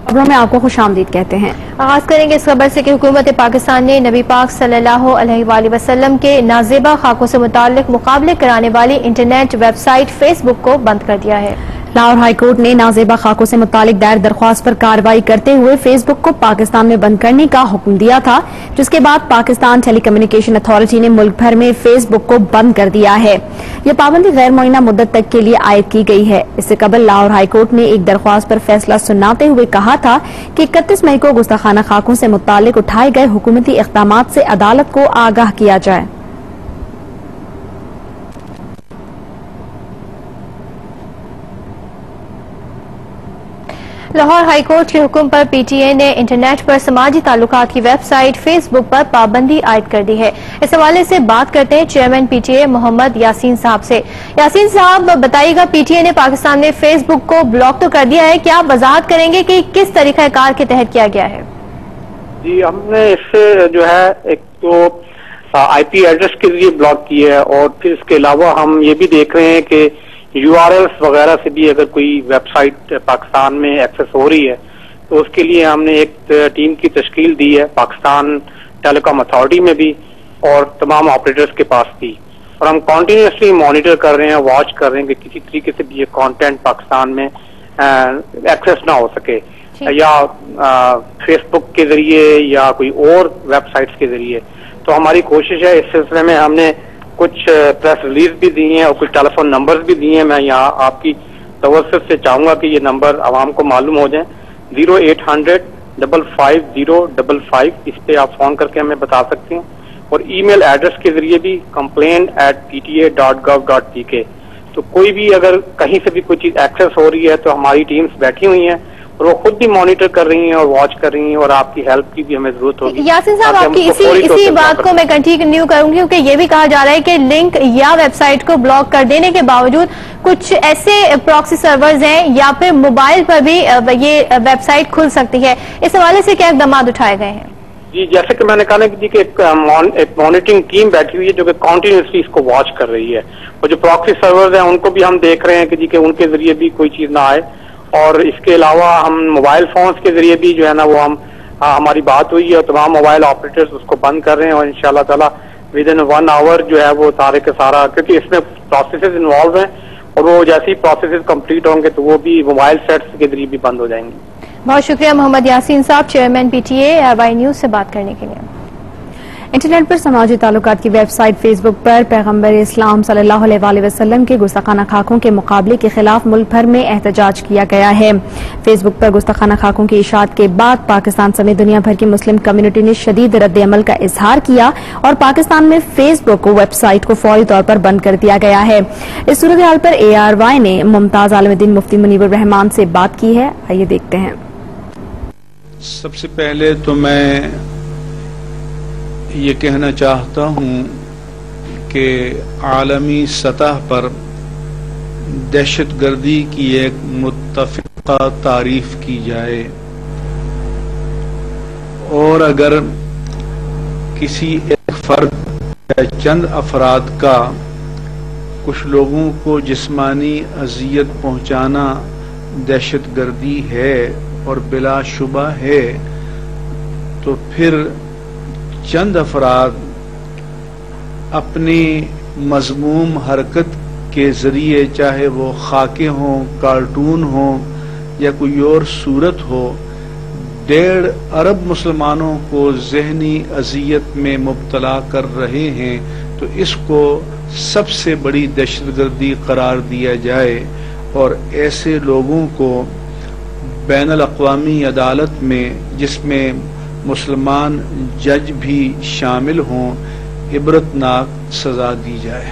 خبروں میں آپ کو خوش آمدید کہتے ہیں۔ آغاز کریں گے اس خبر سے کہ حکومت پاکستان نے نبی پاک صلی اللہ علیہ وآلہ وسلم کے نازیبہ خاکوں سے متعلق مقابلے کرانے والی internet website Facebook کو بند کر دیا ہے۔ لاہور ہائی کورٹ نے نازیبہ خاکوں سے متعلق دائر درخواست پر کارروائی کرتے ہوئے فیس بک کو پاکستان میں بند کرنے کا حکم دیا تھا، جس کے بعد پاکستان ٹیلی کمیونیکیشن اتھارٹی نے ملک بھر میں فیس بک کو بند کر دیا ہے۔ یہ پابندی غیر معینہ مدت تک کے لیے عائد کی گئی ہے۔ اس سے قبل لاہور ہائی کورٹ نے ایک درخواست پر فیصلہ سناتے ہوئے کہا تھا کہ 31 مئی کو گستاخانہ خاکوں سے متعلق اٹھائے گئے حکومتی اقدامات سے عدالت کو آگاہ کیا جائے۔ لاہور ہائی کورٹ کے حکم پر پی ٹی اے نے انٹرنیٹ پر سماجی تعلقات کی ویب سائٹ فیس بک پر پابندی عائد کر دی ہے۔ اس حوالے سے بات کرتے ہیں chairman P T A Muhammad Yasin صاحب سے۔ یاسین صاحب بتائیے گا، پی ٹی اے نے پاکستان میں فیس بک کو بلاک تو کر دیا ہے، کیا آپ وضاحت کریں گے کہ کس طریقہ کار کے تحت کیا گیا ہے؟ جی، ہم نے اس سے جو ہے ایک تو آئی پی ایڈریس کے ذریعے بلاک کیا ہے، اور پھر اس کے علاوہ ہم یہ بھی دیکھ رہے ہیں کہ یو آر ایلز وغیرہ سے بھی اگر کوئی ویب سائٹ پاکستان میں ایکسس ہو رہی ہے تو اس کے لیے ہم نے ایک ٹیم کی تشکیل دی ہے پاکستان ٹیلی کام اتھارٹی میں بھی اور تمام آپریٹرز کے پاس بھی، اور ہم کنٹینیوسلی مانیٹر کر رہے ہیں، واچ کر رہے ہیں کہ کسی طریقے سے بھی یہ کانٹینٹ پاکستان میں ایکسس نہ ہو سکے، یا فیس بک کے ذریعے یا کوئی اور ویب سائٹس کے ذریعے۔ تو ہماری کوشش ہے، اس سلسلے میں ہم نے کچھ پریس ریلیز بھی دی ہیں اور کچھ ٹیلی فون نمبرز بھی دیے ہیں۔ میں یہاں آپ کی توسط سے چاہوں گا کہ یہ نمبر عوام کو معلوم ہو جائیں، 0800-550-55، اس پہ آپ فون کر کے ہمیں بتا سکتے ہیں، اور ای میل ایڈریس کے ذریعے بھی complaint@pta.gov.pk۔ تو کوئی بھی اگر کہیں سے بھی کوئی چیز ایکسس ہو رہی ہے تو ہماری ٹیمز بیٹھی ہوئی ہیں اور وہ خود بھی مانیٹر کر رہی ہیں اور واچ کر رہی ہیں، اور آپ کی ہیلپ کی بھی ہمیں ضرورت ہوگی۔ یاسین صاحب، آپ کی اسی بات کو میں کنٹینیو کروں گی، کیونکہ یہ بھی کہا جا رہا ہے کہ لنک یا ویب سائٹ کو بلاک کر دینے کے باوجود کچھ ایسے پراکسی سرورز ہیں یا پھر موبائل پر بھی یہ ویب سائٹ کھل سکتی ہے، اس حوالے سے کیا اقدامات اٹھائے گئے ہیں؟ جی، جیسے کہ میں نے کہا نا کہ ایک مانیٹرنگ ٹیم بیٹھی ہوئی ہے جو کہ کنٹینیوسلی اس کو واچ کر رہی ہے، اور جو پراکسی سرورز ہیں ان کو بھی ہم دیکھ رہے ہیں کہ ان کے ذریعے بھی کوئی چیز نہ آئے، اور اس کے علاوہ ہم موبائل فونز کے ذریعے بھی جو ہے نا وہ ہماری بات ہوئی ہے، اور تمام موبائل آپریٹرز اس کو بند کر رہے ہیں، اور انشاءاللہ تعالی ودن 1 آور جو ہے وہ سارے کے سارا، کیونکہ اس میں پروسیسز انوالو ہیں، اور وہ جیسے ہی پروسیسز کمپلیٹ ہوں گے تو وہ بھی موبائل سیٹس کے ذریعے بھی بند ہو جائیں گے۔ بہت شکریہ محمد یاسین صاحب، chairman P T A, Y news سے بات کرنے کے لیے۔ انٹرنیٹ پر سماجی تعلقات کی ویب سائٹ فیس بک پر پیغمبر اسلام صلی اللہ علیہ وآلہ وسلم کے گستاخانہ خاکوں کے مقابلے کے خلاف ملک بھر میں احتجاج کیا گیا ہے۔ فیس بک پر گستاخانہ خاکوں کی اشاعت کے بعد پاکستان سمیت دنیا بھر کی مسلم کمیونٹی نے شدید رد عمل کا اظہار کیا، اور پاکستان میں فیس بک ویب سائٹ کو فوری طور پر بند کر دیا گیا ہے۔ اس صورتحال پر ARY نے ممتاز عالم دین مفتی منیب الرحمان سے بات کی ہے، آئیے دیکھتے ہیں۔ سب سے پہلے تو میں یہ کہنا چاہتا ہوں کہ عالمی سطح پر دہشت گردی کی ایک متفقہ تعریف کی جائے، اور اگر کسی ایک فرد یا چند افراد کا کچھ لوگوں کو جسمانی اذیت پہنچانا دہشت گردی ہے اور بلا شبہ ہے، تو پھر چند افراد اپنی مذموم حرکت کے ذریعے، چاہے وہ خاکے ہوں، کارٹون ہوں یا کوئی اور صورت ہو، 1.5 ارب مسلمانوں کو ذہنی اذیت میں مبتلا کر رہے ہیں، تو اس کو سب سے بڑی دہشت گردی قرار دیا جائے، اور ایسے لوگوں کو بین الاقوامی عدالت میں، جس میں مسلمان جج بھی شامل ہوں، عبرتناک سزا دی جائے۔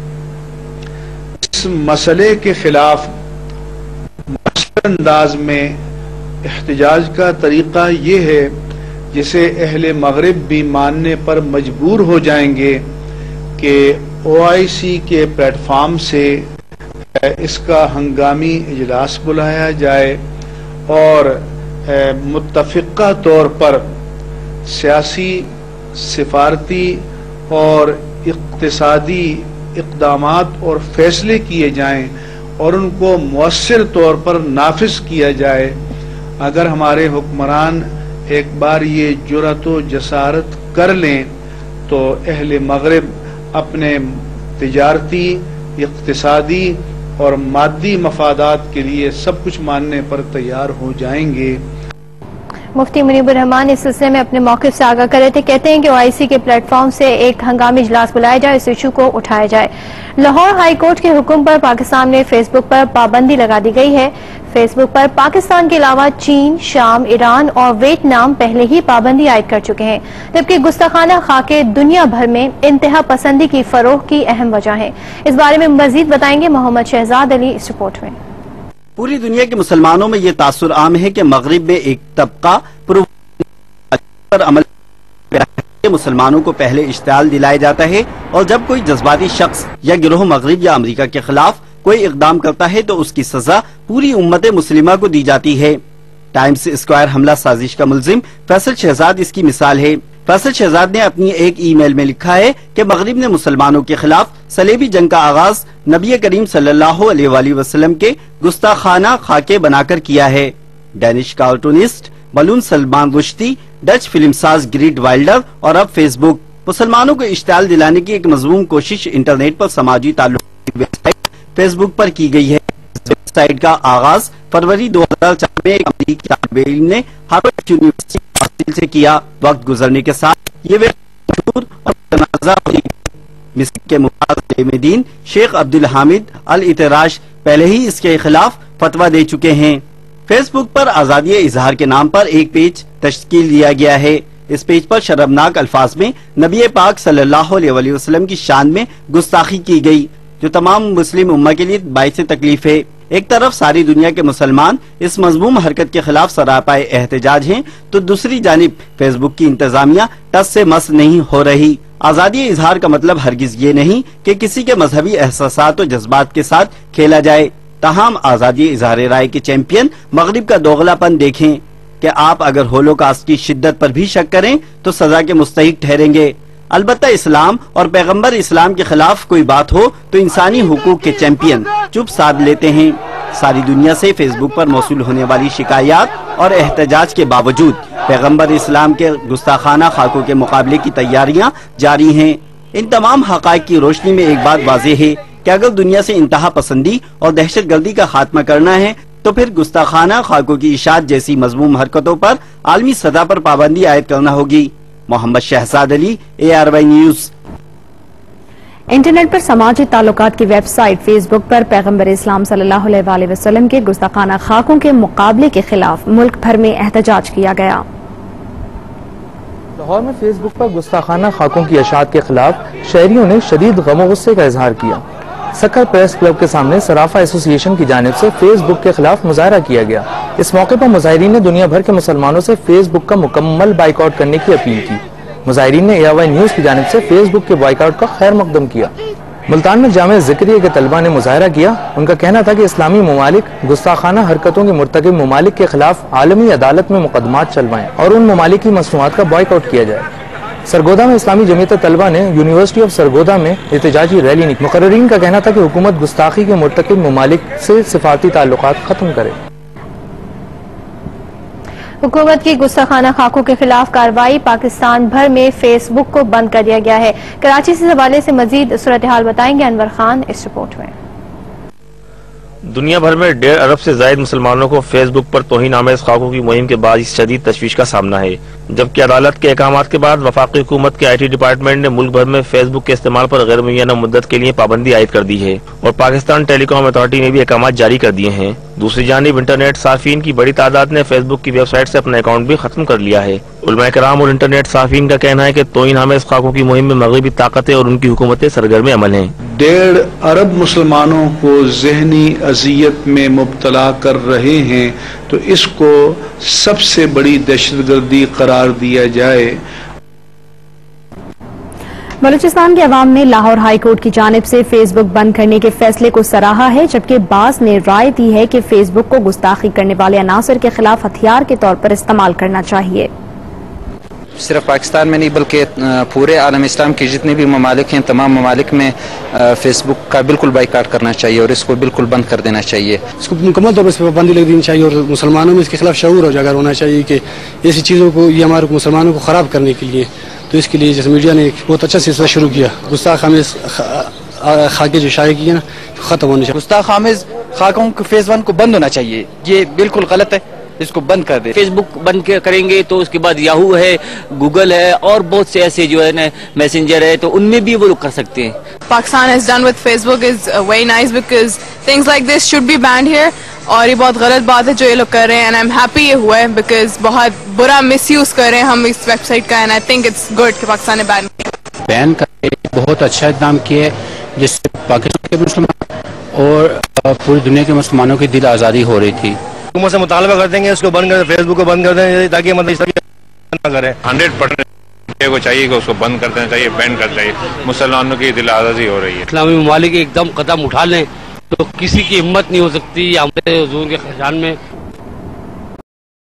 اس مسئلے کے خلاف مؤثر انداز میں احتجاج کا طریقہ یہ ہے جسے اہل مغرب بھی ماننے پر مجبور ہو جائیں گے کہ OIC کے پلیٹ فارم سے اس کا ہنگامی اجلاس بلایا جائے، اور متفقہ طور پر سیاسی، سفارتی اور اقتصادی اقدامات اور فیصلے کیے جائیں، اور ان کو مؤثر طور پر نافذ کیا جائے۔ اگر ہمارے حکمران ایک بار یہ جرأت و جسارت کر لیں تو اہل مغرب اپنے تجارتی، اقتصادی اور مادی مفادات کے لیے سب کچھ ماننے پر تیار ہو جائیں گے۔ مفتی منیب الرحمان اس سلسلے میں اپنے موقف سے آگاہ کر رہے تھے، کہتے ہیں کہ OIC کے پلیٹ فارم سے ایک ہنگامی اجلاس بلایا جائے، اس ایشو کو اٹھایا جائے۔ لاہور ہائی کورٹ کے حکم پر پاکستان میں فیس بک پر پابندی لگا دی گئی ہے۔ فیس بک پر پاکستان کے علاوہ چین، شام، ایران اور ویتنام پہلے ہی پابندی عائد کر چکے ہیں، جبکہ گستاخانہ خاکے دنیا بھر میں انتہا پسندی کی فروغ کی اہم وجہ ہیں۔ اس بارے میں مزید بتائیں گے محمد شہزاد علی اس رپورٹ میں۔ پوری دنیا کے مسلمانوں میں یہ تاثر عام ہے کہ مغرب میں ایک طبقہ پر عمل مسلمانوں کو پہلے اشتعال دلایا جاتا ہے، اور جب کوئی جذباتی شخص یا گروہ مغرب یا امریکہ کے خلاف کوئی اقدام کرتا ہے تو اس کی سزا پوری امت مسلمہ کو دی جاتی ہے۔ ٹائمز اسکوائر حملہ سازش کا ملزم فیصل شہزاد اس کی مثال ہے۔ فیصل شہزاد نے اپنی ایک ای میل میں لکھا ہے کہ مغرب نے مسلمانوں کے خلاف صلیبی جنگ کا آغاز نبی کریم صلی اللہ علیہ وآلہ وسلم کے گستاخانہ خاکے بنا کر کیا ہے۔ ڈینش کارٹونسٹ ملون سلمان رشدی، ڈچ فلم ساز گریٹ وائلڈر اور اب فیس بک مسلمانوں کو اشتعال دلانے کی ایک مضمون کوشش انٹرنیٹ پر سماجی تعلقات کی ویب سائٹ فیس بک پر کی گئی ہے۔ اس ویب سائٹ کا آغاز فروری 2004 میں ایک امریکی طالب علم نے ہارورڈ یونیورسٹی سے کیا۔ وقت گزرنے کے ساتھ یہ ویب مشہور اور متنازع ہوئی۔ مصر کے مفتی عالم دین شیخ عبدالحامد الاعتراش پہلے ہی اس کے خلاف فتویٰ دے چکے ہیں۔ فیس بک پر آزادی اظہار کے نام پر ایک پیج تشکیل دیا گیا ہے۔ اس پیج پر شرمناک الفاظ میں نبی پاک صلی اللہ علیہ وآلہ وسلم کی شان میں گستاخی کی گئی، جو تمام مسلم امہ کے لیے باعث تکلیف ہے۔ ایک طرف ساری دنیا کے مسلمان اس مذموم حرکت کے خلاف سراپائے احتجاج ہیں، تو دوسری جانب فیس بک کی انتظامیہ ٹس سے مس نہیں ہو رہی۔ آزادی اظہار کا مطلب ہرگز یہ نہیں کہ کسی کے مذہبی احساسات و جذبات کے ساتھ کھیلا جائے۔ تاہم آزادی اظہار رائے کے چیمپئن مغرب کا دوغلا پن دیکھیں کہ آپ اگر ہولوکاسٹ کی شدت پر بھی شک کریں تو سزا کے مستحق ٹھہریں گے۔ البتہ اسلام اور پیغمبر اسلام کے خلاف کوئی بات ہو تو انسانی حقوق کے چیمپئن چپ سادھ لیتے ہیں۔ ساری دنیا سے فیس بک پر موصول ہونے والی شکایات اور احتجاج کے باوجود پیغمبر اسلام کے گستاخانہ خاکوں کے مقابلے کی تیاریاں جاری ہیں۔ ان تمام حقائق کی روشنی میں ایک بات واضح ہے کہ اگر دنیا سے انتہا پسندی اور دہشت گردی کا خاتمہ کرنا ہے تو پھر گستاخانہ خاکوں کی اشاعت جیسی مذموم حرکتوں پر عالمی سطح پر پابندی عائد کرنا ہوگی۔ Muhammad Shahzad Ali, ARY news. Internet پر سماجی تعلقات کی ویب سائٹ فیس بک پر پیغمبر اسلام صلی اللہ علیہ وآلہ وسلم کے گستاخانہ خاکوں کے مقابلے کے خلاف ملک بھر میں احتجاج کیا گیا۔ لاہور میں فیس بک پر گستاخانہ خاکوں کی اشاعت کے خلاف شہریوں نے شدید غم و غصے کا اظہار کیا۔ سکر پریس کلب کے سامنے صرافہ ایسوسی ایشن کی جانب سے فیس بک کے خلاف مظاہرہ کیا گیا۔ اس موقع پر مظاہرین نے دنیا بھر کے مسلمانوں سے فیس بک کا مکمل بائیکاٹ کرنے کی اپیل کی۔ مظاہرین نے ARY نیوز کی جانب سے فیس بک کے بائیکاٹ کا خیر مقدم کیا۔ ملتان میں جامعہ ذکریہ کے طلبہ نے مظاہرہ کیا۔ ان کا کہنا تھا کہ اسلامی ممالک گستاخانہ حرکتوں کے مرتکب ممالک کے خلاف عالمی عدالت میں مقدمات چلوائیں اور ان ممالک کی مصنوعات کا بائیکاٹ کیا جائے۔ سرگودا میں اسلامی جمعیت طلبہ نے یونیورسٹی آف سرگودا میں احتجاجی ریلی نکالی۔ مقررین کا کہنا تھا کہ حکومت گستاخی کے مرتکب ممالک سے سفارتی تعلقات ختم کرے۔ حکومت کی گستاخانہ خاکوں کے خلاف کارروائی، پاکستان بھر میں فیس بک کو بند کر دیا گیا ہے۔ کراچی سے حوالے سے مزید صورتحال بتائیں گے انور خان اس رپورٹ میں۔ دنیا بھر میں 1.5 ارب سے زائد مسلمانوں کو فیس بک پر توہین آمیز خاکوں کی مہم کے بعد شدید تشویش کا سامنا ہے، جبکہ عدالت کے احکامات کے بعد وفاقی حکومت کے IT ڈپارٹمنٹ نے ملک بھر میں فیس بک کے استعمال پر غیر معینہ مدت کے لیے پابندی عائد کر دی ہے، اور پاکستان ٹیلی کام اتھارٹی نے بھی احکامات جاری کر دیے ہیں۔ دوسری جانب انٹرنیٹ صارفین کی بڑی تعداد نے فیس بک کی ویب سائٹ سے اپنا اکاؤنٹ بھی ختم کر لیا ہے۔ علماء کرام اور انٹرنیٹ صارفین کا کہنا ہے کہ توہین آمیز خاکوں کی مہم میں مغربی طاقتیں اور ان کی حکومتیں سرگرم عمل ہیں۔ 1.5 ارب مسلمانوں کو ذہنی اذیت میں مبتلا کر رہے ہیں، تو اس کو سب سے بڑی دہشت گردی قرار دیا جائے۔ بلوچستان کے عوام نے لاہور ہائی کورٹ کی جانب سے فیس بک بند کرنے کے فیصلے کو سراہا ہے، جبکہ بعض نے رائے دی ہے کہ فیس بک کو گستاخی کرنے والے عناصر کے خلاف ہتھیار کے طور پر استعمال کرنا چاہیے۔ صرف پاکستان میں نہیں بلکہ پورے عالم اسلام کے جتنے بھی ممالک ہیں تمام ممالک میں فیس بک کا بالکل بائیکاٹ کرنا چاہیے اور اس کو بالکل بند کر دینا چاہیے. اس کو مکمل طور پر اس پہ پابندی لگ دینی چاہیے اور مسلمانوں میں اس کے خلاف شعور اجاگر ہونا چاہیے کہ ایسی چیزوں کو یہ ہمارے مسلمانوں کو خراب کرنے کے لیے. تو اس کے لیے جیسے میڈیا نے ایک بہت اچھا سلسلہ شروع کیا گستاخ آمیز خاکے جو شائع کیے نا ختم ہونے چاہیے. گستاخ آمیز خاکوں کو فیس 1 کو بند ہونا چاہیے. یہ بالکل غلط ہے, اس کو بند کر دے. فیس بک بند کریں گے تو اس کے بعد یاہو ہے, گوگل ہے اور بہت سے ایسے جو ہے نا میسنجر ہے تو ان میں بھی وہ لوگ کر سکتے ہیں. Pakistan has done with Facebook is very nice because things like this should be banned here. اور یہ بہت غلط بات ہے جو یہ لوگ کر رہے ہیں and I'm happy یہ ہوا ہے because بہت برا مس یوز کر رہے ہیں ہم اس ویب سائٹ کا and I think it's good کہ پاکستان نے بین کر بہت اچھا اقدام کیا ہے جس سے پاکستان کے مسلمان اور پوری دنیا کے مسلمانوں کی دل آزادی ہو رہی تھی. حکومت سے مطالبہ کرتے ہیں کہ اس کو بند کر دیں, فیس بک کو بند کر دیں تاکہ مطلب اس طرح نہ کریں. 100% کو چاہیے کہ اس کو بند کر دینا چاہیے, بین کرنا چاہیے. مسلمانوں کی دل آزادی ہو رہی ہے. اسلامی ممالک ایک دم قدم اٹھا لیں تو کسی کی ہمت نہیں ہو سکتی ہمارے حضور کے خیال میں